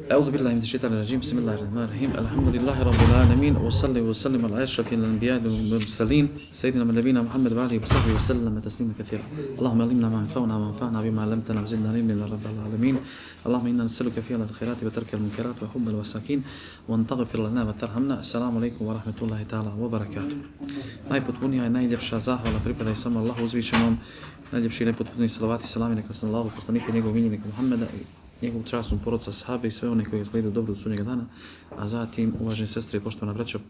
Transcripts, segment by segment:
أعوذ بالله من الشيطان الرجيم بسم الله الرحمن الرحيم الحمد لله رب العالمين وصلي وسلم على أشرف الأنبياء والمرسلين سيدنا نبينا محمد وعلى آله وصحبه وسلم تسليما كثيرا اللهم علمنا ما ينفعنا وانفعنا بما علمتنا وزدنا علما يا رب العالمين اللهم إنا نسألك فعل الخيرات وترك المنكرات وحب المساكين وأن تغفر لنا وترحمنا السلام عليكم ورحمة الله تعالى وبركاته. Najpotpunija i najljepša zahvala pripada i samo Allahu uzvišenom, najljepši i najpotpuniji salavati i salami neka sam Allahu poslanika i njegovog miljenika Muhammeda i njegovu časnu porodca, sahabe i sve one koji slijede dobro do sudnjega dana, a zatim uvažene sestre i poštovana braćo,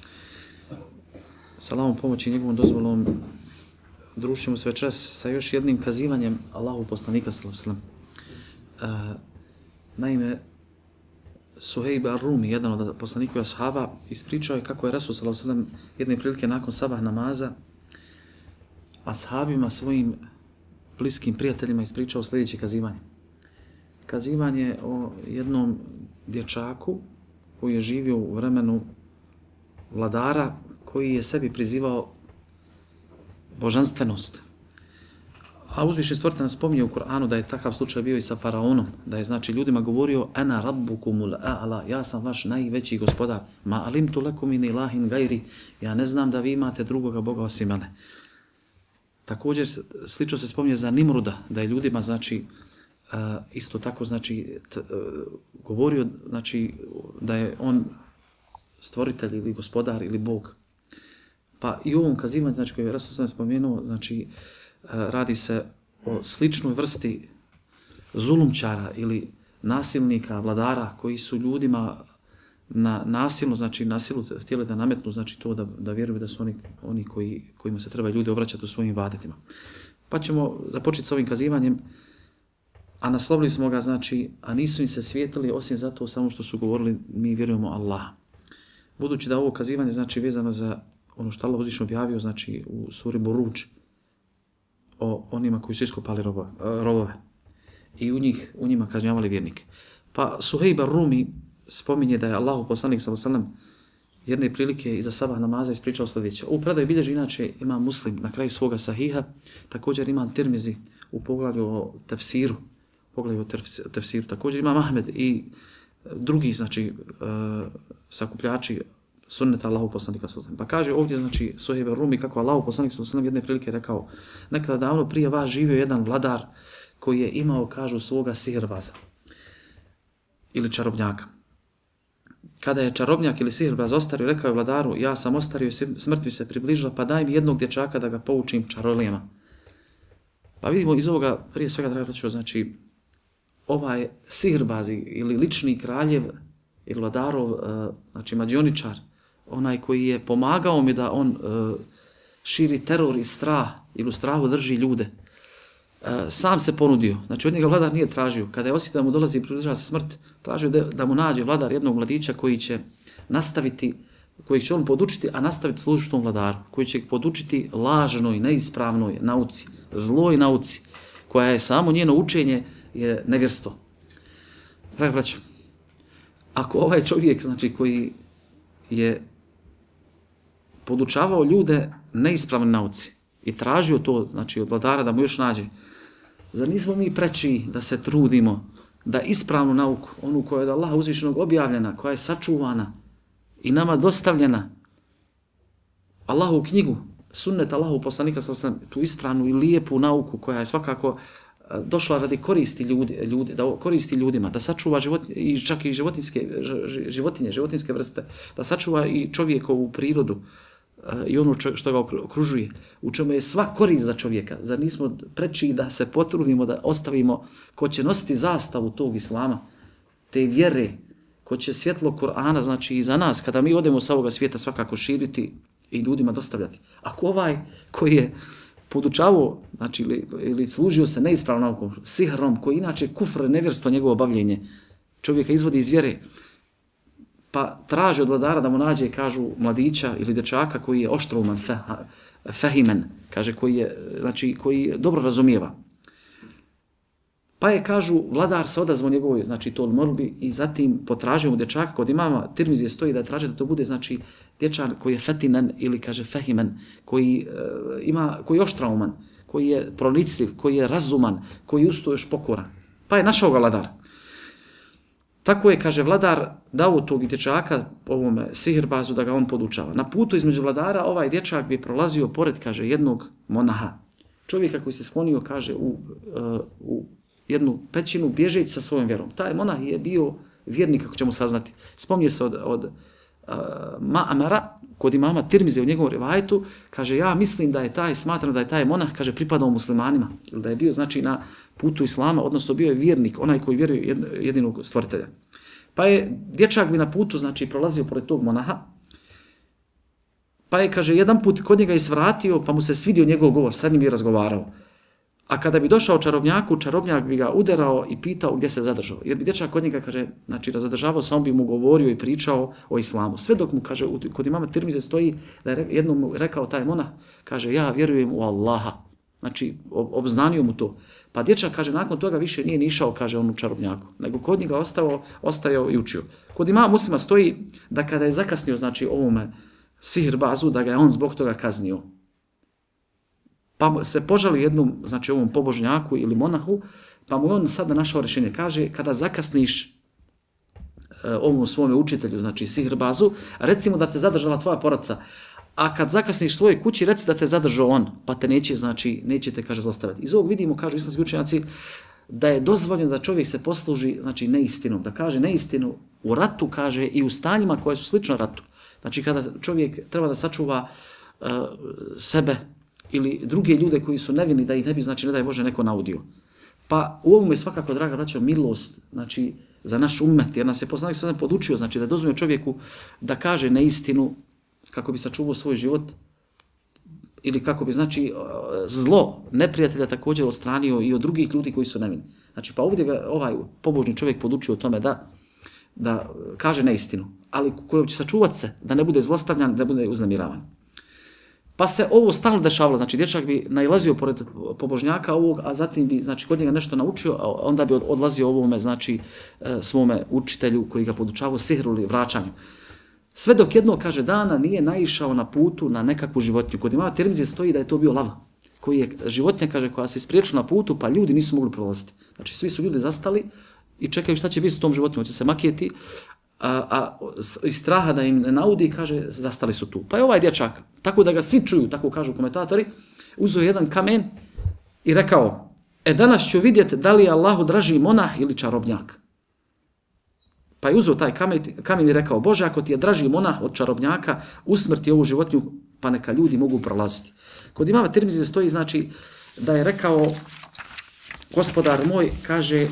salamom pomoći i njegovom dozvolom družit ćemo se večeras sa još jednim kazivanjem Allahu poslanika sallallahu alejhi ve sellem. Naime, Suhejb ar-Rumi, jedan od poslanikova ashaba, ispričao je kako je Rasul sallallahu alejhi ve sellem jedne prilike nakon sabah namaza ashabima, svojim bliskim prijateljima ispričao sljedeće kazivanje. Kazivanje o jednom dječaku koji je živio u vremenu vladara koji je sebi prizivao božanstvenost. A uzvišeni stvoritelj nas spominje u Kur'anu da je takav slučaj bio i sa faraonom, da je znači ljudima govorio ana rabbukumul a'la, ja sam vaš najveći gospodar, ma alimtu lakum min ilahin gajri, ja ne znam da vi imate drugoga Boga osim mene. Također slično se spominje za Nimruda, da je ljudima znači isto tako znači govorio znači da je on stvoritelj ili gospodar ili Bog. Pa i u ovom kazivanju znači koji je Rasul sam spomenuo, znači radi se o sličnoj vrsti zulumčara ili nasilnika, vladara koji su ljudima na nasilno, znači nasilu htjeli da nametnu, znači to da vjeruju da su oni kojima se treba ljudi obraćati u svojim ibadetima. Pa ćemo započeti s ovim kazivanjem, a naslovili smo ga, znači, a nisu im se svijetili osim zato samo što su govorili mi vjerujemo Allah. Budući da ovo kazivanje znači vezano za ono što Allah uzvišeno objavio, znači u suri Buruđ, o onima koji su iskopali robove i u njima kažnjavali vjernike. Pa Suhejb ar-Rumi spominje da je Allahu poslanik sallallahu alejhi ve sellem jedne prilike iza sabah namaza ispričao sljedeće. U predaju bilježi inače ima Muslim na kraju svoga sahiha, također ima Tirmizi u poglavlju o tefsiru, također ima Ahmed i drugi znači sakupljači sunneta Allahu poslanika sallallahu alejhi ve sellem. Pa kaže ovdje znači Suhejb ar-Rumi kako Allahu poslanik sallallahu alejhi ve sellem jedne prilike rekao: nekada davno prije vas živio jedan vladar koji je imao, kažu, svoga sihirbaza ili čarobnjaka. Kada je čarobnjak ili sihirbaz ostario, rekao je vladaru: ja sam ostario i smrt mi se približila, pa daj mi jednog dječaka da ga poučim čarolijama. Pa vidimo iz ovoga, prije svega, draga braćo, znači ovaj sihirbaz ili lični kraljev ili vladarov, znači mađioničar, onaj koji je pomagao mi da on širi teror i strah ili u strahu drži ljude, sam se ponudio. Znači od njega vladar nije tražio. Kada je osjetio da mu dolazi i približava se smrt, tražio da mu nađe vladar jednog mladića koji će nastaviti, kojeg će on podučiti, a nastaviti služiti tom vladaru, koji će podučiti lažnoj, neispravnoj nauci, zloj nauci, koja je samo njeno učenje je nevjerstvo. Dragi braćo, ako ovaj čovjek, znači koji je podučavao ljude neispravnoj nauci i tražio to, znači od vladara da mu još nađe, zar nismo mi preći da se trudimo da ispravnu nauku, onu koja je od Allaha uzvišenog objavljena, koja je sačuvana i nama dostavljena, Allahovu knjigu, sunnet Allahu poslanika sallallahu alejhi ve sellem, tu ispravnu i lijepu nauku koja je svakako došla radi koristi da koristi ljudima, da sačuva i čak i životinske vrste, da sačuva i čovjekovu prirodu i ono što ga okružuje, u čemu je sva korist za čovjeka. Zar nismo preći da se potrudimo da ostavimo ko će nositi zastavu tog islama, te vjere, ko će svjetlo Kur'ana, znači i za nas, kada mi odemo sa ovoga svijeta svakako širiti i ljudima dostavljati. Ako ovaj koji je podučavao, znači ili služio se neispravnom naukom, sihrom, koji inače kufr, nevjerstvo, njegovo bavljenje, čovjeka izvodi iz vjere, pa traže od vladara da mu nađe, kažu, mladića ili dječaka koji je oštrouman, fahimen, kaže, koji dobro razumijeva. Pa je, kažu, vladar se odazvao njegovoj, znači, toj molbi i zatim potražio mu dječaka. Kod imama Tirmizije stoji da je traže da to bude, znači, dječak koji je fetinen ili, kaže, fahimen, koji je oštrauman, koji je pronicljiv, koji je razuman, koji je usto još pokoran. Pa je našao ga vladar. tako je, kaže, vladar dao tog dječaka ovome sihirbazu da ga on podučava. Na putu između vladara ovaj dječak bi prolazio pored, kaže, jednog monaha. Čovjeka koji se sklonio, kaže, u jednu pećinu bježeći sa svojom vjerom. Taj monah je bio vjernik, kako ćemo saznati. Spominje se od Ma'amara, kod imama Tirmize u njegovom rivajetu, kaže, ja mislim da je smatram da je taj monah, kaže, pripadao muslimanima, ili da je bio, znači, na putu islama, odnosno bio je vjernik, onaj koji vjeruje jedinog stvoritelja. Pa je dječak bi na putu, znači, prolazio pored tog monaha, pa je, kaže, jedan put kod njega svratio, pa mu se svidio njegov govor, sad njim bi razgovarao. A kada bi došao čarobnjaku, čarobnjak bi ga udarao i pitao gdje se zadržao. Jer bi dječak kod njega, kaže, znači, zadržavao se, on bi mu govorio i pričao o islamu. Sve dok mu, kaže, kod imama Tirmize stoji da je jednom mu rekao taj monah, kaže, ja vjerujem u Allaha. Znači, obznanio mu to. Pa dječak, kaže, nakon toga više nije ni išao, kaže, on u čarobnjaku. Nego kod njega ostajao i učio. Kod imama Muslima stoji da kada je zakasnio, znači, ovome sihirbazu, da ga je on zbog toga kaznio. Pa se požali jednom, znači ovom pobožnjaku ili monahu, pa mu je on sada našao rješenje. Kaže, kada zakasniš ovom svome učitelju, znači sihirbazu, recimo da te zadržala tvoja porodica, a kad zakasniš svojoj kući, reci da te zadržao on, pa te neće te, kaže, zlostaviti. Iz ovog vidimo, kažu islamski učenjaci, da je dozvoljeno da čovjek se posluži, znači, neistinom, da kaže neistinu u ratu, kaže, i u stanjima koje su slično ratu. Znači, kada čovjek treba da sačuva sebe ili druge ljude koji su nevini, da ih ne bi, znači, ne daj Bože, neko naudio. Pa u ovom je svakako, draga braćo, milost, znači, za naš ummet, jer nas je poslanik sada podučio, znači, da dozvoljeno čovjeku da kaže neistinu kako bi sačuvao svoj život ili kako bi, znači, zlo neprijatelja također odstranio i od drugih ljudi koji su nevini. Znači, pa ovdje ga ovaj pobožni čovjek podučio o tome da kaže neistinu, ali koji će sačuvati se, da ne bude zlostavljan, da bude uznemiravan. Pa se ovo stalno dešavalo, znači dječak bi nailazio pored pobožnjaka ovog, a zatim bi, znači, kod njega nešto naučio, a onda bi odlazio ovome, znači, svome učitelju koji ga podučavao sihru ili vraćanju. Sve dok jednog, kaže, dana nije naišao na putu na nekakvu životinju. Kod imama Tirmize stoji da je to bio lava, koji je životinja, kaže, koja se ispriječila na putu, pa ljudi nisu mogli prolaziti. Znači, svi su ljudi zastali i čekaju šta će biti s tom životinjom, će se makijeti, a iz straha da im ne naudi, kaže, zastali su tu. Pa je ovaj dječak, tako da ga svi čuju, tako kažu komentatori, uzeo jedan kamen i rekao, danas ću vidjeti da li je Allahu draži monah ili čarobnjak. Pa je uzeo taj kamen i rekao, Bože, ako ti je draži monah od čarobnjaka, usmrti ovu životinju, pa neka ljudi mogu prolaziti. Kod imama Tirmize stoji, znači, da je rekao, gospodar moj, kaže,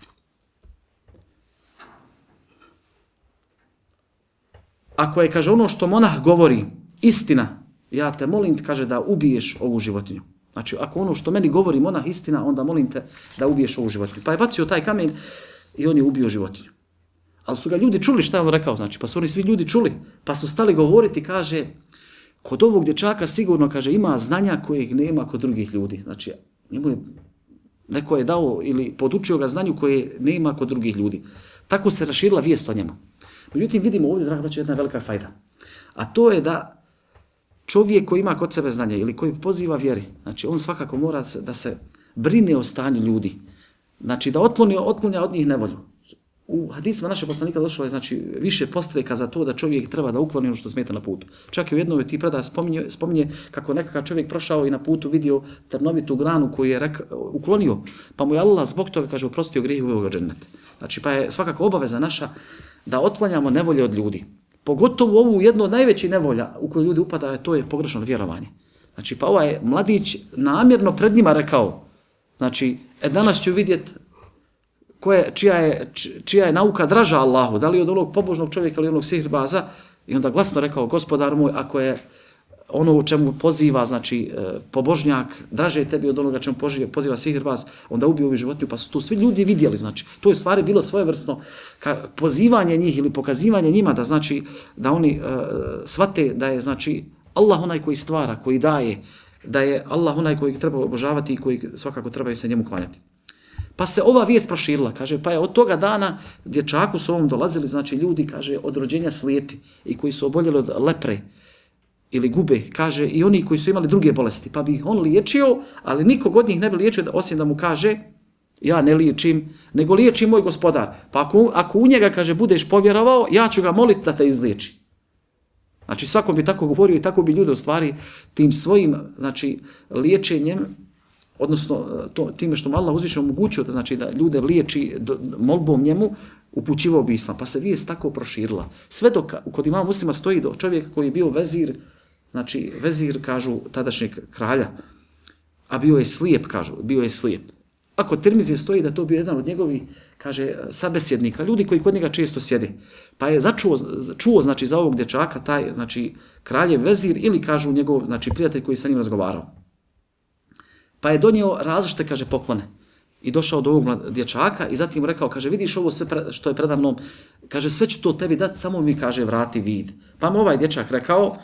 ako je, kaže, ono što monah govori istina, ja te molim, kaže, da ubiješ ovu životinju. Znači, ako ono što meni govori monah istina, onda molim te da ubiješ ovu životinju. Pa je bacio taj kamen i on je ubio životinju. Ali su ga ljudi čuli šta je on rekao, znači, pa su oni svi ljudi čuli, pa su stali govoriti, kaže, kod ovog dječaka sigurno, kaže, ima znanja kojeg nema kod drugih ljudi. Znači, neko je dao ili podučio ga znanju koje nema kod drugih ljudi. Tako se raširila vijest o njemu. Međutim, vidimo ovdje, draga braćo, jedna velika fajda. A to je da čovjek koji ima kod sebe znanje ili koji poziva vjeri, znači, on svakako mora da se brine o stanju ljudi. Znači, da otklonja od njih nevolju. U hadisima našeg poslanika došlo je, znači, više postreka za to da čovjek treba da ukloni ono što smeta na putu. Čak i u jednoj ti predaja spominje kako nekakav čovjek prošao i na putu vidio trnovitu granu koju je uklonio, pa mu je Allah zbog toga, kaže, oprostio grijeh i uveo ga u džennet. Znači, pa je svakako obaveza naša da otklanjamo nevolje od ljudi. Pogotovo ovu jednu od najvećih nevolja u kojoj ljudi upadaju, to je pogrešno vjerovanje. Znači, pa ovaj mladić namjerno pred njima rekao, znači, danas ću vidjeti čija je nauka draža Allahu, da li od onog pobožnog čovjeka ili onog sihirbaza, i onda glasno rekao, gospodar moj, ako je ono u čemu poziva, znači, pobožnjak, draže tebi od onoga čemu poziva sihirbaz, onda ubio ovu životinju, pa su tu svi ljudi vidjeli, znači, to je stvari bilo svojevrsno pozivanje njih ili pokazivanje njima, da, znači, da oni shvate da je, znači, Allah onaj koji stvara, koji daje, da je Allah onaj koji treba obožavati i koji svakako treba se njemu klanjati. Pa se ova vijest proširila, kaže, pa je od toga dana dječaku su ovom dolazili, znači, ljudi, kaže, od rođenja slijepi i koji su oboljeli od lepre ili gube, kaže, i oni koji su imali druge bolesti, pa bi ih on liječio, ali nikog od njih ne bi liječio osim da mu kaže ja ne liječim, nego liječi moj gospodar. Pa ako u njega, kaže, budeš povjerovao, ja ću ga moliti da te izliječi. Znači svakom bi tako govorio i tako bi ljude u stvari tim svojim, znači, liječenjem, odnosno time što mu Allah uzvišeno omogućio znači, da ljude liječi molbom njemu, upućivao bi islam. Pa se vijest tako proširila. Sve dok kod imama Muslima stoji do čovjeka koji je bio vezir, znači vezir, kažu, tadašnjeg kralja, a bio je slijep, kažu, bio je slijep. A kod Tirmizije stoji da to bio jedan od njegovih, kaže, sabesjednika, ljudi koji kod njega često sjede. Pa je čuo znači, za ovog dječaka, taj, znači, kraljev vezir ili, kažu, njegov, znači, prijatelj koji sa njim razgovarao. Pa je donio različite, kaže, poklone. I došao do ovog dječaka i zatim rekao, kaže, vidiš ovo sve što je preda mnom, kaže, sve ću to tebi dati, samo mi, kaže, vrati vid. Pa mu ovaj dječak rekao,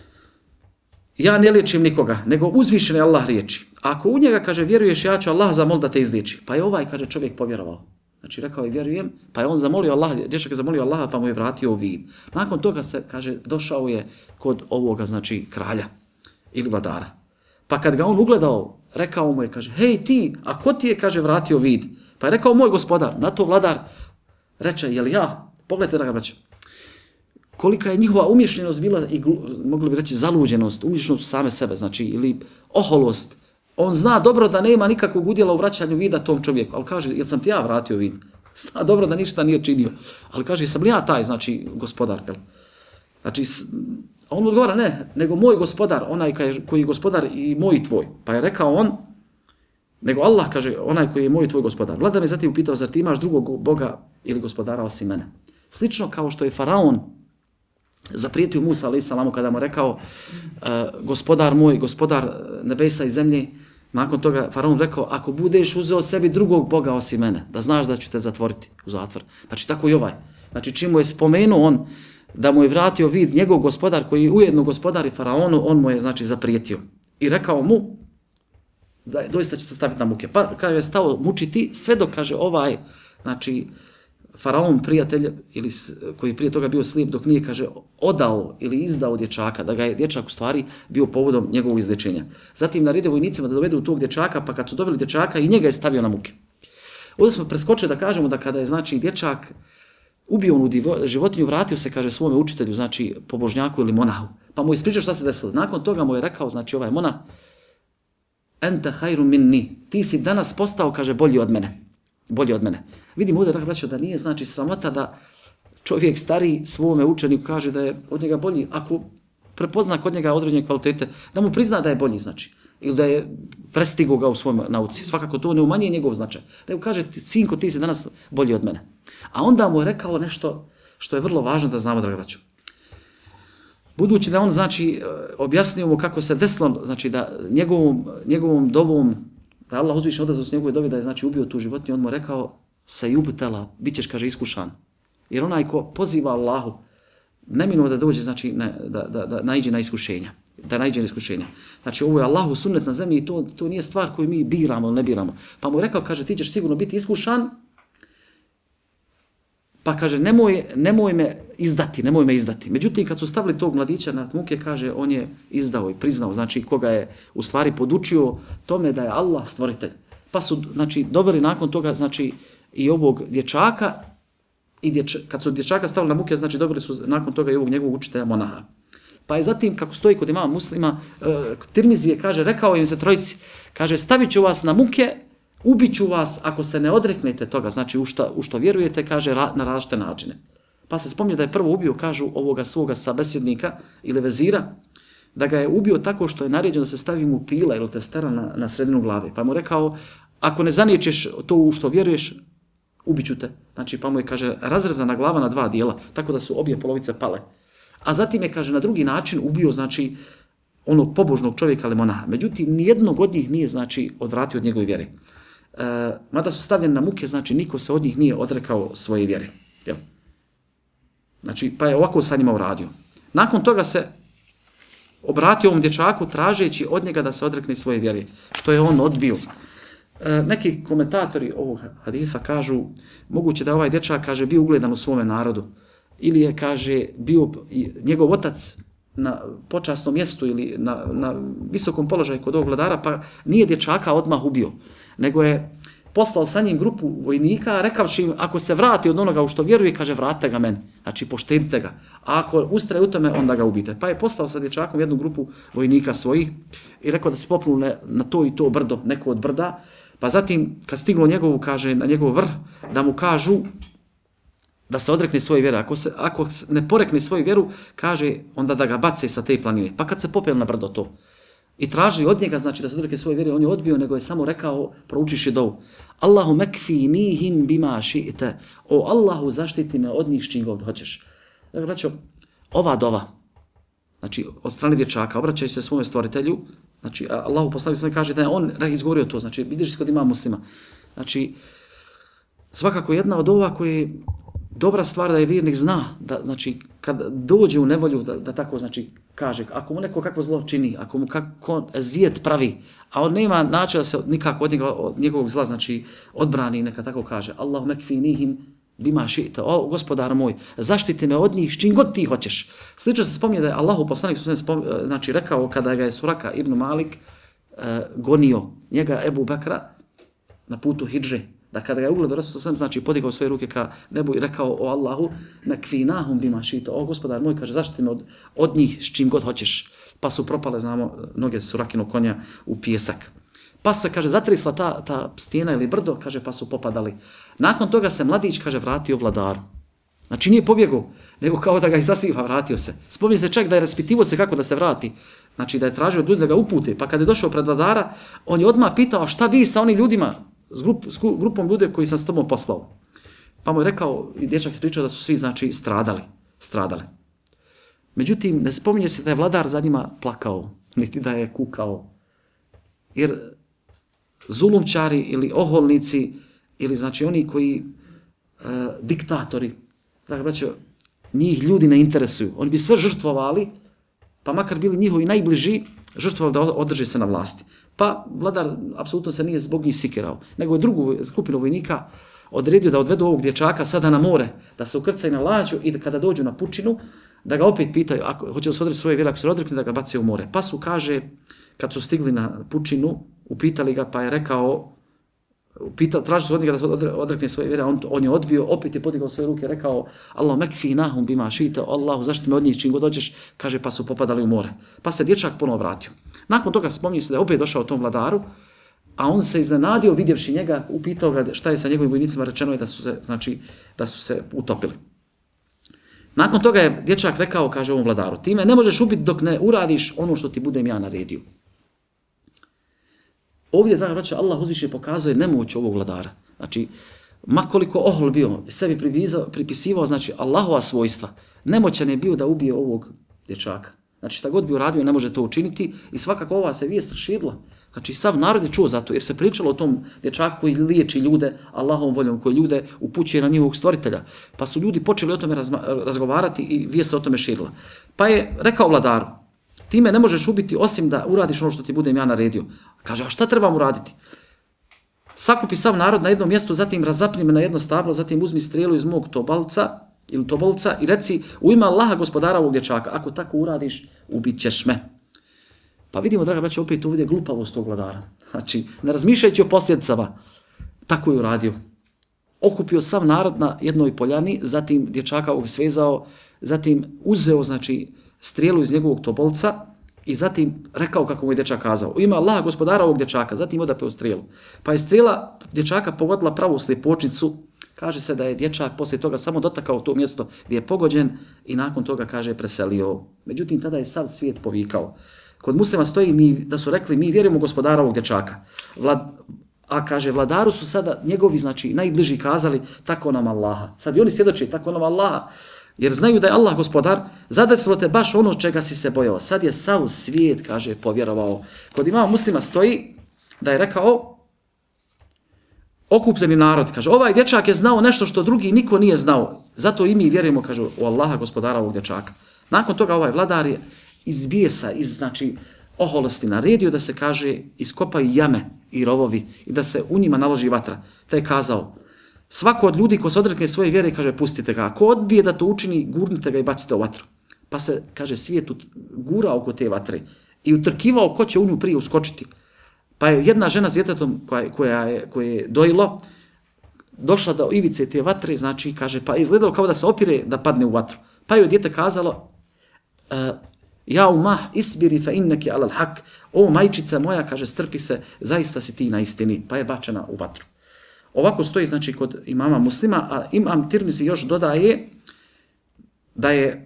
ja ne liječim nikoga, nego uzvišen je Allah liječi. Ako u njega, kaže, vjeruješ, ja ću Allah zamoliti da te izliječi. Pa je ovaj, kaže, čovjek povjerovao. Znači, rekao je, vjerujem, pa je on zamolio Allah, dječak je zamolio Allaha, pa mu je vratio vid. Nakon toga se, kaže, došao je kod ovoga, znači, kralja ili vladara. Pa kad ga on ugledao, rekao mu je, kaže, hej ti, a ko ti je, kaže, vratio vid? Pa je rekao, moj gospodar. Na to vladar reče, jel ja? Pogledajte da ga braću. Kolika je njihova umješljenost bila i, mogli bi reći, zaluđenost, umješljenost same sebe, znači, ili oholost. On zna dobro da nema nikakvog udjela u vraćanju vida tom čovjeku, ali kaže, jel sam ti ja vratio vid? Zna dobro da ništa nije činio, ali kaže, sam li ja taj, znači, gospodar? Znači, on odgovara, ne, nego moj gospodar, onaj koji je gospodar i moj i tvoj. Pa je rekao on, nego Allah, kaže, onaj koji je moj i tvoj gospodar. Vlada me zatim upitao, zar ti imaš drugog Boga ili gospodara osim mene? Slično kao što je faraon zaprijetio Musa a.s. kada mu rekao, gospodar moj, gospodar nebesa i zemlje, nakon toga faraon rekao, ako budeš uzeo sebi drugog Boga osim mene, da znaš da ću te zatvoriti u zatvor. Znači tako i ovaj. Znači čim mu je spomenuo on da mu je vratio vid njegov gospodar koji je ujedno gospodar i faraonu, on mu je znači zaprijetio. I rekao mu da doista će se staviti na muke. Pa kada je stao mučiti, sve dok kaže ovaj, znači faraon prijatelj ili koji prije toga bio slijep dok nije, kaže, odao ili izdao dječaka, da ga je dječak u stvari bio povodom njegovog izlječenja. Zatim naredio vojnicima da dovedu tog dječaka, pa kad su doveli dječaka i njega je stavio na muke. Ovdje smo preskočili da kažemo da kada je znači dječak ubio onu životinju, vratio se, kaže, svome učitelju, znači pobožnjaku ili monahu. Pa mu ispričao šta se desilo. Nakon toga mu je rekao, znači ovaj monah, ente hajru minni, ti si danas postao, kaže, bolji od mene. Bolji od mene. Vidimo ovdje, braćo, da nije znači sramota da čovjek stari svome učeniku kaže da je od njega bolji, ako prepozna kod njega određene kvalitete, da mu prizna da je bolji, znači, ili da je prestigao ga u svojoj nauci. Svakako to ne umanjuje njegov značaj. Nego kaže, sinko, ti si danas bolji od mene. A onda mu je rekao nešto što je vrlo važno da znamo, draga braćo. Budući da on, znači, objasnio mu kako se desilo, znači, da njegovom dovom, da Allah uzviše odazvao s njegove dobi da je, znači, ubio tu životinju, on mu je rekao, se jubtela, bit ćeš, kaže, iskušan. Jer onaj ko poziva Allahu, neminuo da dođe, znači, da naiđe na iskušenja. Da naiđe na iskušenja. Znači, ovo je Allahu sunnet na zemlji i to nije stvar koju mi biramo ili ne biramo. Pa mu je rekao, kaže, ti ćeš sigurno biti iskušan, pa kaže, nemoj me izdati. Međutim, kad su stavili tog mladića na muke, kaže, on je izdao i priznao, znači, koga je u stvari podučio tome da je Allah stvoritelj. Pa su, znači, doveli nakon toga, znači, i ovog dječaka, kad su dječaka stavili na muke, znači, doveli su nakon toga i ovog njegovog učitelja monaha. Pa je zatim, kako stoji kod imama Muslima, Tirmizije, kaže, rekao im se trojici, kaže, stavit ću vas na muke, ubit ću vas ako se ne odreknete toga, znači u što vjerujete, kaže, na različite načine. Pa se spominje da je prvo ubio, kažu, ovoga svoga sabesjednika ili vezira, da ga je ubio tako što je naređeno da se stavi mu pila ili testera na sredinu glave. Pa mu rekao, ako ne zaniječeš to u što vjeruješ, ubit ću te. Znači, pa mu je, kaže, razrezana glava na dva dijela, tako da su obje polovice pale. A zatim je, kaže, na drugi način ubio, znači, onog pobožnog čovjeka ili monaha. Međutim, nijednog od njih nije, znači, odvratio od njegove vjere. Mada su stavljeni na muke, znači, niko se od njih nije odrekao svoje vjere. Jel? Znači, pa je ovako sa njima uradio. Nakon toga se obratio ovom dječaku tražeći od njega da se odrekne svoje vjere, što je on odbio. Neki komentatori ovog haditha kažu, moguće da ovaj dječak, kaže, bio ugledan u svome narodu, ili je, kaže, bio njegov otac na počasnom mjestu ili na visokom položaju kod ovog vladara, pa nije dječaka odmah ubio, nego je poslao sa njim grupu vojnika, rekavši im, ako se vrati od onoga u što vjeruje, kaže, vratite ga meni. Znači, poštedite ga. A ako ustraje u tome, onda ga ubite. Pa je poslao sa dječakom jednu grupu vojnika svojih i rekao da se popnu na to i to brdo, neko od brda. Pa zatim, kad stiglo njegovu, kaže, na njegov vrh, da mu kažu da se odrekne svoje vjere. Ako ne porekne svoju vjeru, kaže, onda da ga bace sa te planine. Pa kad se popeli na brdo to i traži od njega, znači da se odrekne svoje vjere, on je odbio, nego je samo rekao, proučiši dovu. Allahu mekfinihim bima ši'te. O Allahu, zaštiti me od njih s čim god hoćeš. Dakle, braćo, ova dova, znači od strane dječaka, obraćaju se svome stvoritelju, znači Allahu poslanik kaže da je on izgovorio to, znači vidiš kod ima muslima. Znači, svakako jedna od ova koja je dobra stvar da je vjernik zna, da, znači, kad dođe u nevolju, da tako, znači, kaže, ako mu neko kakvo zlo čini, ako mu kako zijet pravi, a on nema načina da se nikako od njegovog zla, znači, odbrani, neka tako kaže, Allahu mekfinihim bima ši'te, o gospodar moj, zaštiti me od njih s čim god ti hoćeš. Slično se spominje da je Allahu poslanik znači, rekao kada ga je Suraka ibn Malik gonio njega Ebu Bekra na putu hidže, da kada ga je ugledao Rasul sallallahu znači podigao svoje ruke ka nebu i rekao o Allahu mekfinahum bima ši'te, o gospodar moj, kaže zaštiti me od njih s čim god hoćeš. Pa su propale, znamo, noge Surakinog konja u pijesak. Pa se, kaže, zatrisla ta stijena ili brdo, kaže, pa su popadali. Nakon toga se mladić, kaže, vratio vladaru. Znači nije pobjegao, nego kao da ga izasiva, vratio se. Spominje se čak da je raspitivo se kako da se vrati. Znači da je tražio od ljudi da ga upute. Pa kada je došao pred vladara, on je odmah pitao šta bi sa onim ljudima, s grupom ljudi koji sam s tobom poslao. Pa mu je rekao, i dječak ispričao da su svi, znači, stradali. Međutim, ne spominje se da je vladar za njima plakao, niti da je kukao. Jer zulumčari ili oholnici, ili znači oni koji diktatori, dakle, braćo, njih ljudi ne interesuju. Oni bi sve žrtvovali, pa makar bili njihovi najbliži, žrtvovali da održe se na vlasti. Pa vladar apsolutno se nije zbog njih sikirao, nego je drugu skupinu vojnika odredio da odvedu ovog dječaka sada na more, da se ukrcaju na lađu i da kada dođu na pučinu, da ga opet pitaju, ako hoće da se odreći svoje vjere, ako se odrekne, da ga bace u more. Pa su, kaže, kad su stigli na pučinu, upitali ga, pa je rekao, traži su od njega da se odrekne svoje vjere, on je odbio, opet je podigao svoje ruke, rekao, Allahu mekfinahum bima ši'te, Allahu zaštiti me od njih čim god dođeš, kaže, pa su popadali u more. Pa se dječak ponovo vratio. Nakon toga spominje se da je opet došao tom vladaru, a on se iznenadio vidjevši njega, upitao ga šta je sa njegovim vojnicima, rečeno je da su se utopili. Nakon toga je dječak rekao, kaže ovom vladaru, ti me ne možeš ubiti dok ne uradiš ono što ti budem ja naredio. Ovdje, draga braća, Allah uzviše pokazuje nemoć ovog vladara. Znači, makoliko ohol bio, sebi pripisivao, znači, Allahova svojstva, nemoćan je bio da ubije ovog dječaka. Znači, šta god bi uradio, ne može to učiniti i svakako ova se vijest raširila. Znači, sav narod je čuo za to, jer se pričalo o tom dječaku koji liječi ljude Allahovom voljom, koji ljude upućuje na njihovog stvoritelja. Pa su ljudi počeli o tome razgovarati i vijest se o tome širila. Pa je rekao vladaru, ti me ne možeš ubiti osim da uradiš ono što ti budem ja naredio. Kaže, a šta trebam uraditi? Sakupi sav narod na jednom mjestu, zatim razapni me na jedno stablo, zatim uzmi strelu iz mog tobolca i reci u ime Allaha gospodara ovog dječaka. Ako tako uradiš, ubit ćeš me. Pa vidimo, draga braća, opet ovdje glupavost tog vladara. Znači, ne razmišljajući o posljedicama, tako je uradio. Okupio sav narod na jednoj poljani, zatim dječaka ovog svezao, zatim uzeo, znači, strijelu iz njegovog tobolca i zatim rekao kako mu je dječak kazao. U ime Allaha gospodara ovog dječaka, zatim odapeo strijelu. Pa je strijela dječaka pogodila pravu slijepočnicu. Kaže se da je dječak poslije toga samo dotakao to mjesto gdje je pogođen i nakon toga, kaže, preselio. Međutim, tada je sav svijet povikao. Kod muslima stoji da su rekli mi vjerujemo gospodara ovog dječaka. A kaže, vladaru su sada njegovi, znači, najbliži kazali tako nam Allaha. Sad i oni svjedoče tako nam Allaha. Jer znaju da je Allah gospodar, zadesilo te baš ono čega si se bojao. Sad je sav svijet, kaže, povjerovao. Kod imama muslima stoji da je rekao okupljeni narod, kaže, ovaj dječak je znao nešto što drugi niko nije znao. Zato i mi vjerujemo, kaže, u Allaha gospodara ovog dječaka. Nakon toga ovaj vladar je iz bijesa, znači, oholosti naredio da se, kaže, iskopaju jame i rovovi i da se u njima naloži vatra. Te je kazao, svako od ljudi ko se odrekne svoje vjere, kaže, pustite ga. Ako odbije da to učini, gurnite ga i bacite u vatru. Pa se, kaže, svijet gura oko te vatre i utrkivao ko će u nju prije uskočiti. Pa je jedna žena s djetetom koje je dojilo, došla do ivice te vatre, znači, kaže, pa je izgledalo kao da se opire da padne u vatru. Pa je djete kazalo, ja umah isbiri fa inneki alal hak, o majčica moja, kaže, strpi se, zaista si ti na istini, pa je bačena u vatru. Ovako stoji, znači, kod imama Muslima, a imam Tirmizi još dodaje da je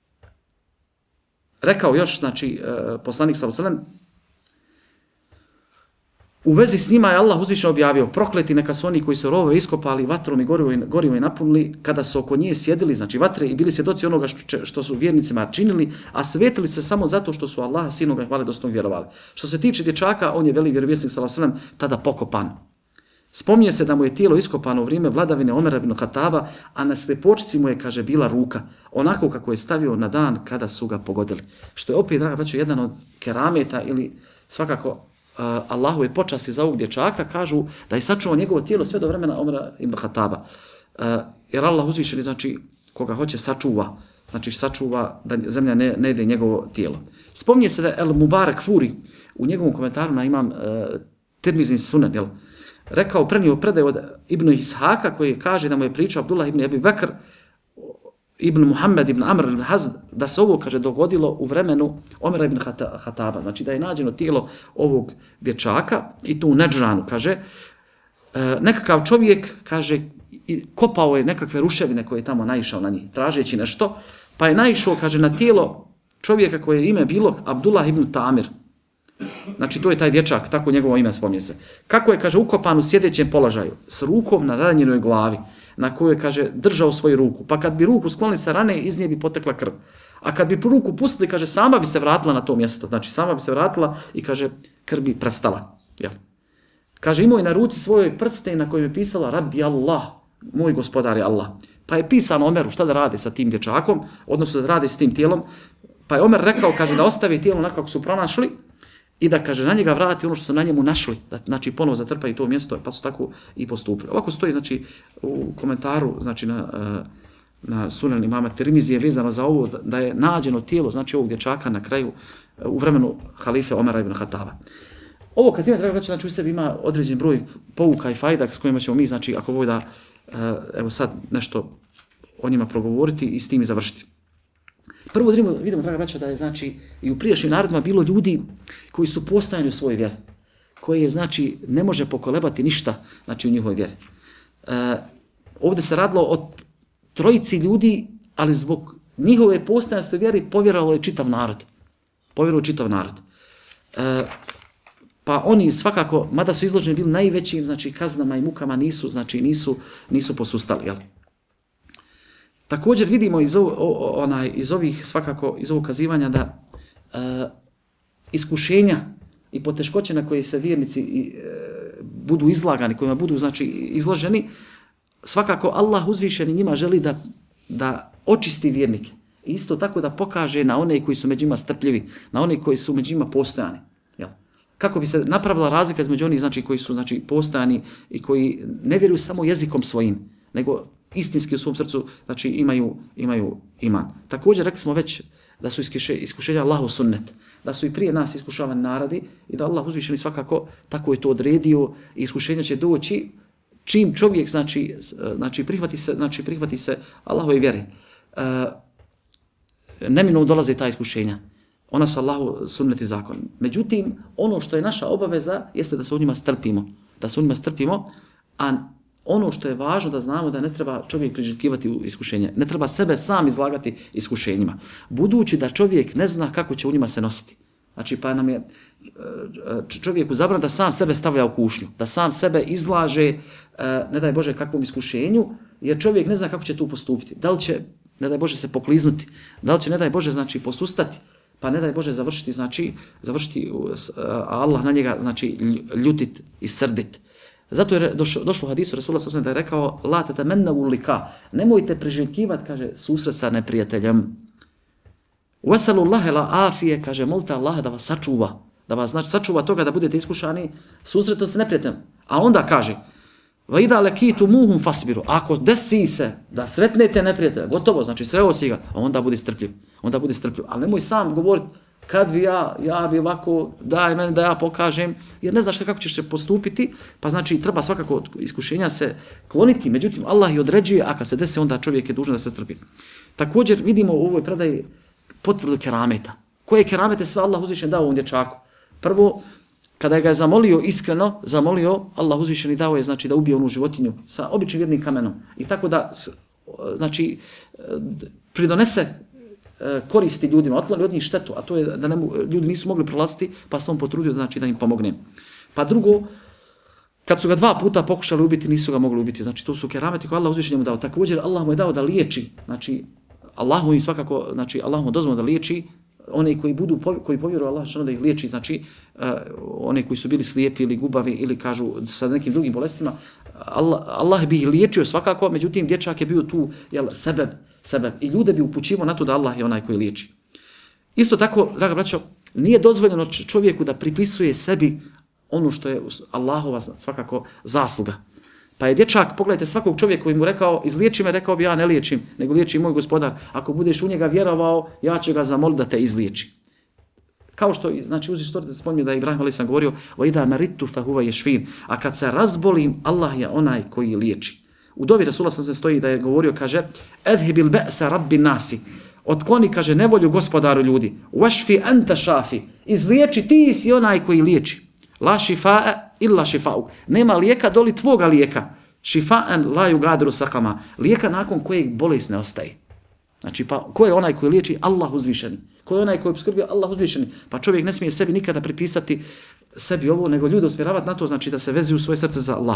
rekao još, znači, poslanik sallallahu alejhi ve sellem, u vezi s njima je Allah uzvišeno objavio, prokleti neka su oni koji su rovove iskopali, vatrom i gorivo i napunili, kada su oko nje sjedili, znači vatre, i bili svjedoci onoga što su vjernicima činili, a svetili se samo zato što su Allaha sinoga hvaljedostojnog vjerovali. Što se tiče dječaka, on je veli vjerovjesnik sallallahu alejhi ve sellem tada pokopan. Spominje se da mu je tijelo iskopano u vrijeme vladavine Omera ibn Hataba, a na sljepočici mu je, kaže, bila ruka, onako kako je stavio na dan kada su ga pogodili. Što je opet, draga braćo, jedan od kerameta ili svakako Allahove počasti za ovog dječaka, kažu da je sačuvao njegovo tijelo sve do vremena Omera ibn Hataba. Jer Allah uzvišeni, znači, koga hoće sačuva, znači sačuva da zemlja ne jede njegovo tijelo. Spominje se da je El Mubarak Furi u njegovom komentaru na imam Tirmizin Sunan, jel? Rekao, prenio predaj od Ibn Ishaka koji kaže da mu je pričao Abdullah ibn Abi Bakr ibn Muhammed ibn Amr ibn Hazd da se ovo, kaže, dogodilo u vremenu Omera ibn Hataba. Znači da je nađeno tijelo ovog dječaka i tu u Nedžranu, kaže, nekakav čovjek, kaže, kopao je nekakve ruševine koje je tamo naišao na njih, tražeći nešto, pa je naišao, kaže, na tijelo čovjeka koje je ime bilo Abdullah ibn Tamir. Znači to je taj dječak, tako njegovo ime spominje se. Kako je, kaže, ukopan u sjedećem položaju, s rukom na ranjenoj glavi, na kojoj je, kaže, držao svoju ruku. Pa kad bi ruku sklonili sa rane, iz nje bi potekla krv. A kad bi ruku pustili, kaže, sama bi se vratila na to mjesto. Znači sama bi se vratila i, kaže, krv bi prestala. Jel? Kaže, imao je na ruci svojoj prste na kojoj je pisala Rabbi Allah, moj gospodar je Allah. Pa je pisano Omeru šta da radi sa tim dječakom, odnosno da radi s tim tijelom. Pa je Omer rekao, kaže, da ostavi tijelo onako kako su pronašli, i da, kaže, na njega vrati ono što su na njemu našli, da, znači, ponovo zatrpaju to mjesto, pa su tako i postupili. Ovako stoji, znači, u komentaru, znači, na Sunan imama Tirmizije vezano za ovo, da je nađeno tijelo, znači, ovog dječaka na kraju, u vremenu halife Omera ibn Hataba. Ovo kazivanje, draga braća, znači, u sebi ima određen broj pouka i fajda s kojima ćemo mi, znači, ako voj da, evo sad nešto o njima progovoriti i s tim i završiti. Prvo vidimo, draga braća, da je, znači, i u prijašnjim narodima bilo ljudi koji su postajani u svojoj vjeri, koji je, znači, ne može pokolebati ništa, znači, u njihovoj vjeri. Ovdje se radilo o trojici ljudi, ali zbog njihove postajanstve vjeri povjerovalo je čitav narod. Povjerovalo je čitav narod. Pa oni svakako, mada su izloženi bili najvećim, znači, kaznama i mukama, nisu posustali, jel? Također vidimo iz ovih svakako iz ovog kazivanja da iskušenja i poteškoće na koje se vjernici budu izlagani, kojima budu, znači, izloženi, svakako Allah uzvišeni njima želi da očisti vjernike. Isto tako da pokaže na one koji su među njima strpljivi, na one koji su među njima postojani. Jel? Kako bi se napravila razlika između onih, znači, koji su, znači, postojani i koji ne vjeruju samo jezikom svojim, nego istinski u svom srcu, znači, imaju iman. Također rekli smo već da su iskušenja Allahu sunnet, da su i prije nas iskušavani narodi i da Allah uzvišeni svakako tako je to odredio i iskušenja će doći čim čovjek, znači prihvati se Allahove vjere. Neminovno dolaze ta iskušenja. Ona su Allahu sunnet i zakon. Međutim, ono što je naša obaveza jeste da se u njima strpimo, a ono što je važno da znamo da ne treba čovjek priželjkivati u iskušenje. Ne treba sebe sam izlagati iskušenjima. Budući da čovjek ne zna kako će u njima se nositi. Znači, pa nam je čovjeku zabranjeno da sam sebe stavlja u kušnju. Da sam sebe izlaže, ne daj Bože, kakvom iskušenju, jer čovjek ne zna kako će tu postupiti. Da li će, ne daj Bože, se pokliznuti. Da li će, ne daj Bože, znači, posustati. Pa ne daj Bože završiti, a Allah na njega, znači, ljutit i srdit. Zato je došlo u hadisu Rasulullah sallallahu alejhi ve sellem da je rekao: "La tatamannu lika", nemojte priželjkivati, kaže, susret sa neprijateljem. "Wasalullaha la afije", kaže, molite Allaha da vas sačuva, da vas, znači, sačuva toga da budete iskušani susretom sa neprijateljem. A onda kaže: "Va idha lakitumuhum fasbiru", ako desi se da sretnete neprijatelja, gotovo, znači sreo si ga, onda budi strpljiv. Ali nemoj sam govoriti kad bi ja bi ovako, daj meni da ja pokažem, jer ne znaš kako ćeš se postupiti, pa znači treba svakako od iskušenja se kloniti, međutim Allah i određuje, a kad se desi onda čovjek je dužan da se strpi. Također vidimo u ovoj predaji potvrdu kerameta. Koje keramete sve Allah uzvišen dao ovom dječaku? Prvo, kada ga je zamolio iskreno, Allah uzvišeni dao je znači da ubije onu životinju sa običnim jednim kamenom. I tako da znači pridonese koristi ljudima, otkloni od njih štetu, a to je da ljudi nisu mogli prolaziti, pa se on potrudio znači da im pomogne. Pa drugo, kad su ga 2 puta pokušali ubiti, nisu ga mogli ubiti. Znači to su kerameti koje Allah uzvišen mu dao. Također Allah mu je dao da liječi, znači Allah mu im svakako, znači Allah mu dozvolio da liječi one koji povjeruju Allah da ih liječi, znači one koji su bili slijepi ili gubavi ili kažu sa nekim drugim bolestima, Allah bi ih liječio svakako, međutim dječak je bio tu sebeb i ljude bi upućivao na to da Allah je onaj koji liječi. Isto tako, draga braćo, nije dozvoljeno čovjeku da pripisuje sebi ono što je Allahova svakako zasluga. Pa je dječak, pogledajte svakog čovjeka koji mu rekao, izliječi me, rekao bi ja ne liječim, nego liječi moj gospodar. Ako budeš u njega vjerovao, ja ću ga zamoliti da te izliječi. Kao što, znači uz istoriju spominje da je Ibrahim a.s. govorio وَإِذَا مَرِتُّ فَهُوَ يَشْفِينَ, a kad se razbolim, Allah je onaj koji liječi. U dovi Rasulullah se stoji da je govorio, kaže اَذْهِبِ الْبَأْسَ رَبِّ النَّاسِ, otkloni, kaže, nevolju gospodaru ljudi. وَشْفِ أَنْتَ شَافِ, izliječi, ti si onaj koji liječi. La šifa'a illa šifa'u. Nema lijeka doli tvoga lijeka. Šifa'an la yugadiru sakama. Lijeka nakon kojeg bolest ne ostaje. Znači, pa ko je onaj koji liječi? Allah uzvišeni. Ko je onaj koji obskrbio? Allah uzvišeni. Pa čovjek ne smije sebi nikada pripisati sebi ovo, nego ljude usmjeravati na to, znači da se vezuju svoje srce za Allah.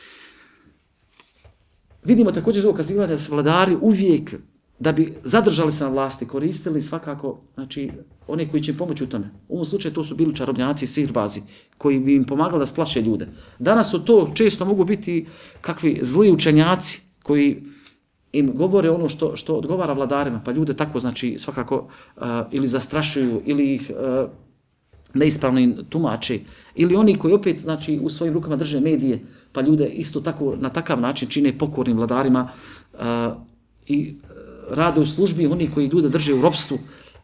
Vidimo također ovo kazivanje da se vladari uvijek, da bi zadržali se na vlasti, koristili svakako, znači, one koji će im pomoći u tome. U ovom slučaju to su bili čarobnjaci, sihirbazi, koji bi im pomagali da splaše ljude. Danas su to često mogu biti kakvi zli učenjaci koji im govore ono što odgovara vladarima, pa ljude tako, znači, svakako ili zastrašuju, ili ih neispravno im tumače, ili oni koji opet, znači, u svojim rukama drže medije, pa ljude isto tako, na takav način čine pokornim vladarima i rade u službi oni koji ljude drže u ropstvu.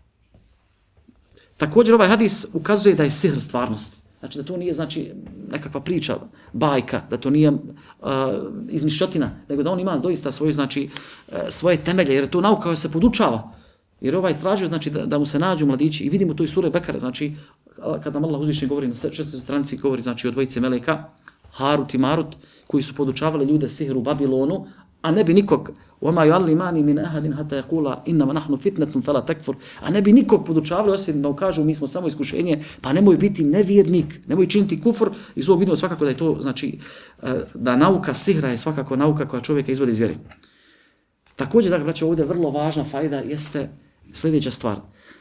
Također ovaj hadis ukazuje da je sihr stvarnost. Znači da to nije znači nekakva priča, bajka, da to nije izmišljotina, nego da on ima doista svoju, znači, svoje temelje, jer je to nauka koja se podučava. Jer ovaj tražio znači da mu se nađu mladići i vidimo to iz sure Bekare, znači kada Allah uzvišeni govori na 6. stranici, govori znači o dvojice meleka, Harut i Marut, koji su podučavali ljude sihru u Babilonu, a ne bi nikog وَمَا يُعَلِّمَانِ مِنْ أَحَدٍ حَتَّى يَقُولَا إِنَّمَا نَحْنُ فِتْنَةٌ فَلَا تَكْفُرْ, a ne bi nikog podučavali osim da kažu mi smo samo iskušenje, pa nemoj biti nevjernik, nemoj činiti kufr. Iz ovog vidimo svakako da je to, znači, da nauka sihra je svakako nauka koja čovjeka izvodi iz vjere. Također, dakle, braćo, ovdje vrlo važna fajda jeste sljedeća stvar.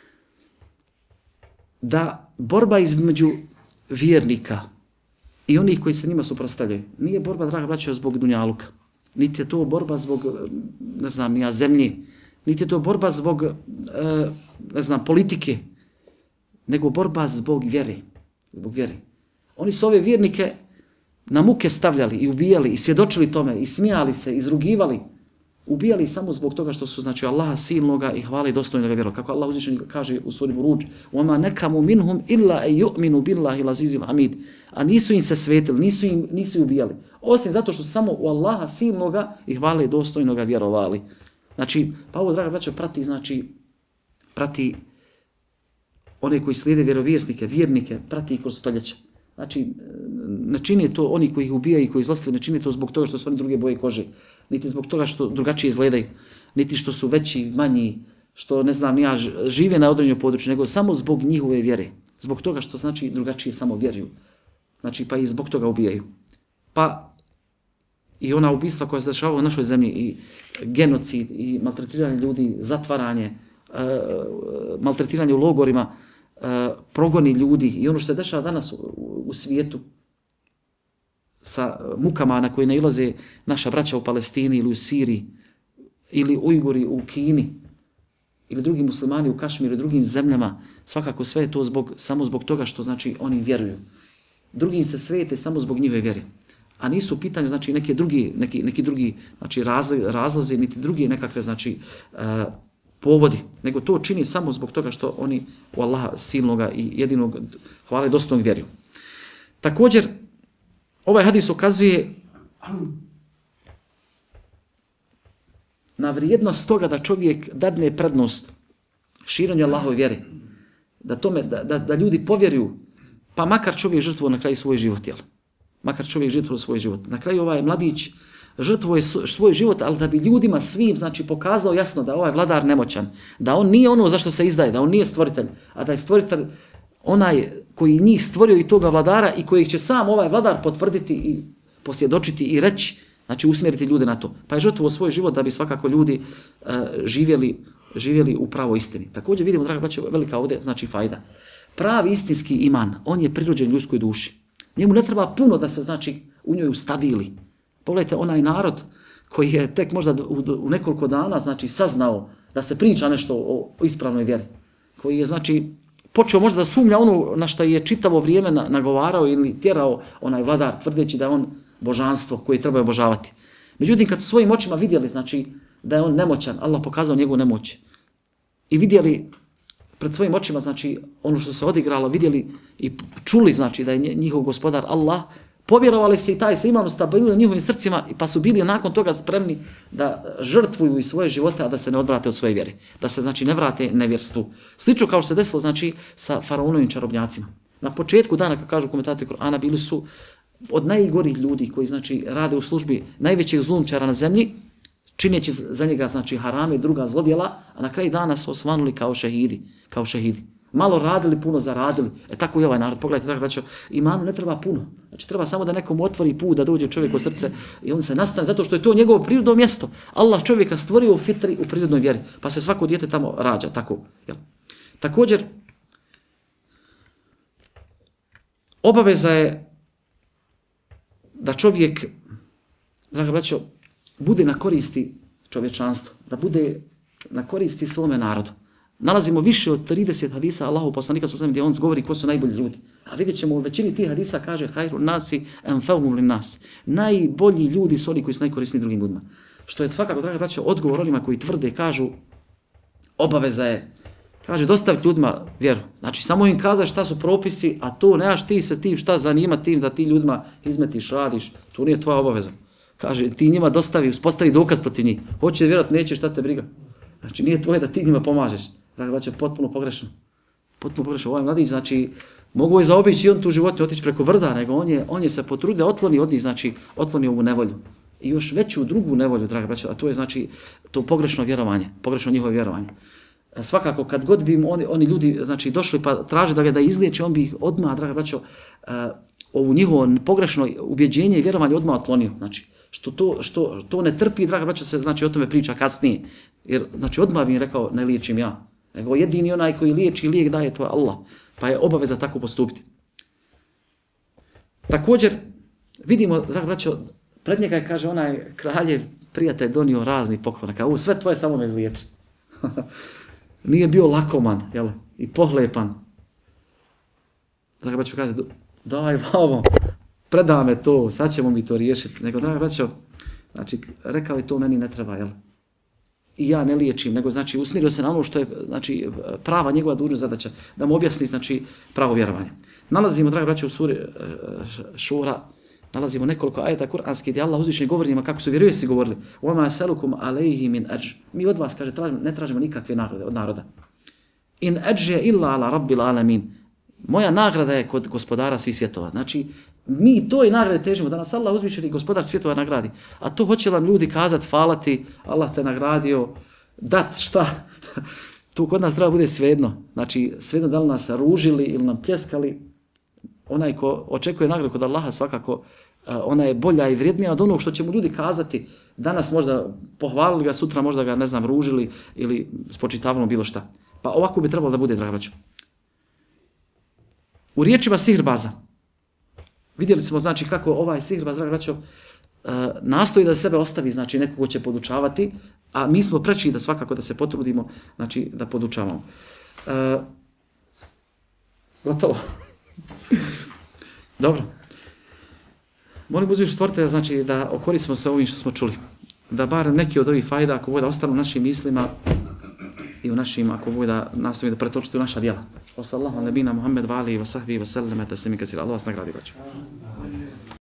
Da borba između vjernika i onih koji se njima suprotstavljaju nije borba, draga braćo, zbog dunjaluka. Niti je to borba zbog, ne znam, zemlje, niti je to borba zbog, ne znam, politike, nego borba zbog vjere. Zbog vjere. Oni su ove vjernike na muke stavljali i ubijali i svjedočili tome i smijali se, izrugivali. Ubijali samo zbog toga što su, znači, Allaha silnoga i hvali dostojnoga vjera. Kako Allah uzvišeni kaže u suri Buruđ, وَمَا نَكَمُ مِنْهُمْ إِلَّا يُؤْمِنُوا بِاللَّهِ الْعَزِيزِ الْحَمِيدِ, a nisu im se svetili, nisu ubijali. Osim zato što su samo u Allaha silnoga i hvali dostojnoga vjerovali. Znači, pa ovo, draga braćo, prati one koji slijede vjerovjesnike, vjernike, prati ih kroz stoljeća. Znači, ne čini to oni koji ih ubijaju i koji zlostavljaju, ne čini to zbog toga što su oni druge boje kože, niti zbog toga što drugačije izgledaju, niti što su veći, manji, što, ne znam, žive na određenom području, nego samo zbog njihove vjere. Zbog toga što, znači, drugačije samo vjeruju. Znači, pa i zbog toga ubijaju. Pa i ona ubistva koja se dešava u našoj zemlji, i genocid, i maltretiranje ljudi, zatvaranje, maltretiranje u logorima, progoni ljudi i ono što se dešava danas u svijetu sa mukama na koje nailaze naša braća u Palestini ili u Siriji ili Ujguri u Kini ili drugi muslimani u Kašmiru i drugim zemljama, svakako sve je to samo zbog toga što, znači, oni vjeruju. Drugi se svete samo zbog njihove vjere. A nisu u pitanju, znači, neki drugi, znači, razlozi, niti drugi nekakve, znači, povodi, nego to čini samo zbog toga što oni u Allaha silnoga i jedinog hvale dostojnog vjeruju. Također, ovaj hadis ukazuje na vrijednost toga da čovjek dadne prednost širenju Allahove vjere. Da ljudi povjeruju, pa makar čovjek žrtvuo na kraju svoj život, jel? Makar čovjek žrtvuo svoj život. Na kraju ovaj mladić žrtvuje svoj život, ali da bi ljudima svim znači, pokazao jasno da ovaj vladar nemoćan, da on nije ono za što se izdaje, da on nije stvoritelj, a da je stvoritelj onaj koji njih stvorio i toga vladara i kojih će sam ovaj vladar potvrditi i posvjedočiti i reći, znači usmjeriti ljude na to. Pa je žrtvuo svoj život da bi svakako ljudi živjeli u pravoj istini. Također vidimo, draga braćo, velika ovdje znači fajda. Pravi istinski iman, on je prirođen ljudskoj duši. Njemu ne treba puno da se znači u njoj ustabili. Pogledajte onaj narod koji je tek možda u nekoliko dana znači saznao da se priča nešto o ispravnoj vjeri. Koji je znači počeo možda da sumnja ono na što je čitavo vrijeme nagovarao ili tjerao onaj vladar tvrdeći da je on božanstvo koje treba obožavati. Međutim, kad su svojim očima vidjeli znači da je on nemoćan, Allah pokazao njegovu nemoć. I vidjeli pred svojim očima znači ono što se odigralo, vidjeli i čuli znači da je njihov gospodar Allah, povjerovali se i taj se iman ustabilio u njihovim srcima pa su bili nakon toga spremni da žrtvuju i svoje živote, a da se ne odvrate od svoje vjere. Da se znači ne vrate nevjerstvu. Slično kao što se desilo znači sa faraonovim čarobnjacima. Na početku dana, kako kažu komentatori Kur'ana, bili su od najgorih ljudi koji znači rade u službi najvećeg zulumčara na zemlji, čineći za njega znači harame i druga zlodjela, a na kraju dana su osvanuli kao šehidi. Malo radili, puno zaradili. Tako i ovaj narod. Pogledajte, tako braćo, imanu ne treba puno. Znači treba samo da nekom otvori put, da dođe čovjek u srce i on se nastane, zato što je to njegovo prirodno mjesto. Allah čovjeka stvorio u fitri, u prirodnoj vjeri, pa se svako dijete tamo rađa. Tako, jel? Također, obaveza je da čovjek, draga braćo, bude na koristi čovječanstvu, da bude na koristi svome narodu. Nalazimo više od 30 hadisa Allahu poslanika sallallahu alejhi ve sellem gdje on govori ko su najbolji ljudi. A vidjet ćemo u većini tih hadisa kaže hajru nasi anfa'uhum linnas. Najbolji ljudi su oni koji su najkorisniji drugim ljudima. Što je svakako, draga braćo, odgovor onima koji tvrde kažu obaveza je, kaže, dostaviti ljudima vjeru. Znači samo im kazaš šta su propisi, a to nemaš ti se tim šta zanima tim da ti ljudima izmetiš, radiš. To nije tvoja obaveza. Kaže, ti njima dostavi, uspostavi dokaz protiv njih. Hoće vjerat, neće, šta te briga. Znači nije tvoje da ti njima pomažeš. Draga braćo, potpuno pogrešno. Potpuno pogrešno. Ovaj mladić, znači, mogu je zaobići i on tu životinju otići preko brda, nego on je se potrudio, otloni od njih, znači, otloni ovu nevolju. I još veću drugu nevolju, draga braćo, a to je, znači, to pogrešno vjerovanje, pogrešno njihovo vjerovanje. Svakako, kad god bi im oni ljudi, znači, došli pa traže da ga da izliječi, on bi ih odmah, draga braćo, ovu njihovo pogrešno ubjeđenje i vjerovanje odmah otlonio. Znači, što to ne trpi, draga braćo, se znači o tome priča kasnije. Jer, znači, odmah bi im rekao, ne liječim ja. Nego jedini onaj koji liječi lijek daje, to je Allah. Pa je obaveza tako postupiti. Također, vidimo, draga braćo, pred njega je, kaže, onaj kraljev prijatelj donio razni poklon. Kao, sve tvoje samo me izliječi. Nije bio lakoman, jel? I pohlepan. Draga braćo, kaže, daj vamo, predaj me to, sad ćemo mi to riješiti. Nego, draga braćo, znači, rekao je to meni ne treba, jel? I ja ne liječim, nego znači usmjerio se na ono što je znači prava njegova dužna zadaća, da mu objasni znači pravo vjerovanje. Nalazimo, draga braćo, u suri Šura, nalazimo nekoliko ajeta kuranskih gdje Allah uzvišeni govori njima kako su vjerovjesnici govorili: "Wa ma salukum alayhi min ajr." Mi od vas, kaže, ne tražimo nikakve nagrade od naroda. In ajriya illa ala rabbil alamin. Moja nagrada je kod gospodara svih svjetova. Znači, mi toj nagrade težimo, da nas Allah uzvišeni gospodar svjetova nagradi. A to hoće vam ljudi kazati, falati, Allah te nagradio, dat šta. Tu kod nas treba bude svejedno. Znači, svejedno da li nas ružili ili nam pljeskali. Onaj ko očekuje nagradu kod Allaha svakako, ona je bolja i vrijednija od onog što će mu ljudi kazati. Danas možda pohvalili ga, sutra možda ga, ne znam, ružili ili spočitavano bilo šta. Pa ovako bi trebalo da bude, draga braćo. U riječima sihrbaza. Vidjeli smo, znači, kako ovaj sihrbaz, draga braćo, nastoji da sebe ostavi, znači, nekog ko će podučavati, a mi smo preči da svakako da se potrudimo, znači, da podučavamo. Gotovo. Dobro. Molim uzvišu stvoritelja, znači, da okoristimo se ovim što smo čuli. Da bar neki od ovih fajda, ako bude ostalo u našim mislima, i u našim, ako bude da nastavimo da pretočite u naša djela. Wa sallallahu ala nabina Muhammed wa alihi wa sahbihi wa sallam taslima kaseera. Allah vas nagradi, braćo.